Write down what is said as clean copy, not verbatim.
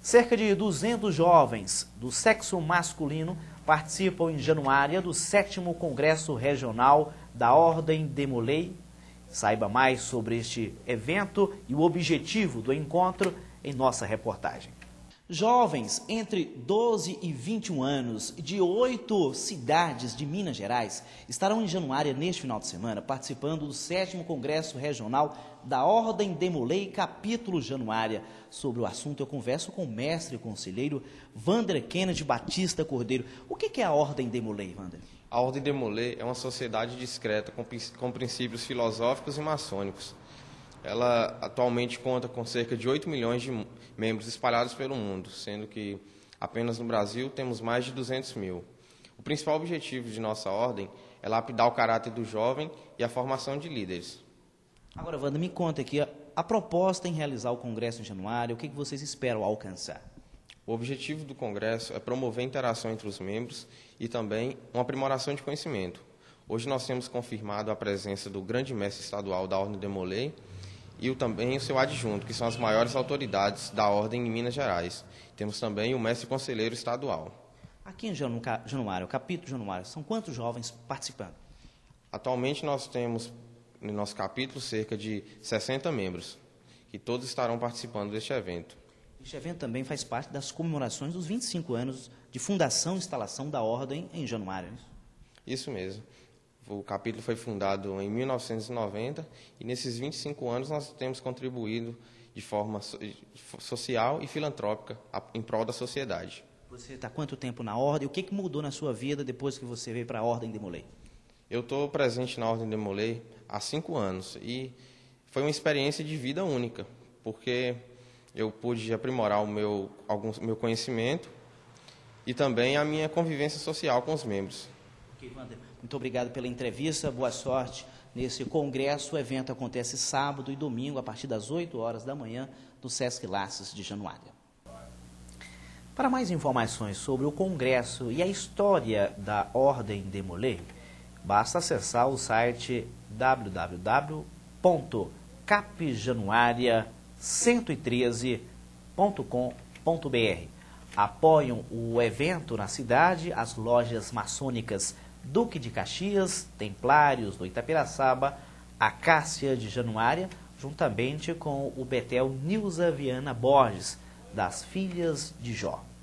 Cerca de 200 jovens do sexo masculino participam em Januária do 7º Congresso Regional da Ordem Demolei. Saiba mais sobre este evento e o objetivo do encontro em nossa reportagem. Jovens entre 12 e 21 anos de 8 cidades de Minas Gerais estarão em Januária neste final de semana participando do 7º Congresso Regional da Ordem Demolei, capítulo Januária. Sobre o assunto eu converso com o mestre e conselheiro Wander Kennedy Batista Cordeiro. O que é a Ordem Demolei, Wander? A Ordem Demolei é uma sociedade discreta com princípios filosóficos e maçônicos. Ela atualmente conta com cerca de 8 milhões de membros espalhados pelo mundo, sendo que apenas no Brasil temos mais de 200 mil. O principal objetivo de nossa ordem é lapidar o caráter do jovem e a formação de líderes. Agora, Wander, me conta aqui a proposta em realizar o Congresso em Januária, o que vocês esperam alcançar? O objetivo do Congresso é promover a interação entre os membros e também uma aprimoração de conhecimento. Hoje nós temos confirmado a presença do grande mestre estadual da Ordem Demolei e também o seu adjunto, que são as maiores autoridades da Ordem em Minas Gerais. Temos também o mestre conselheiro estadual. Aqui em Januária, o capítulo Januária, são quantos jovens participando? Atualmente nós temos no nosso capítulo cerca de 60 membros, que todos estarão participando deste evento. Este evento também faz parte das comemorações dos 25 anos de fundação e instalação da Ordem em Januária. Isso mesmo. O capítulo foi fundado em 1990 e nesses 25 anos nós temos contribuído de forma social e filantrópica em prol da sociedade. Você está há quanto tempo na Ordem? O que mudou na sua vida depois que você veio para a Ordem Demolei? Eu estou presente na Ordem Demolei há 5 anos e foi uma experiência de vida única, porque eu pude aprimorar o meu conhecimento e também a minha convivência social com os membros. Ok, Wander, muito obrigado pela entrevista, boa sorte nesse congresso. O evento acontece sábado e domingo, a partir das 8 horas da manhã, no Sesc Lages de Januária. Para mais informações sobre o congresso e a história da Ordem Demolei, basta acessar o site www.capjanuaria113.com.br. Apoiam o evento na cidade as lojas maçônicas Duque de Caxias, Templários do Itapiraçaba, Acácia de Januária, juntamente com o Betel Nilza Viana Borges, das Filhas de Jó.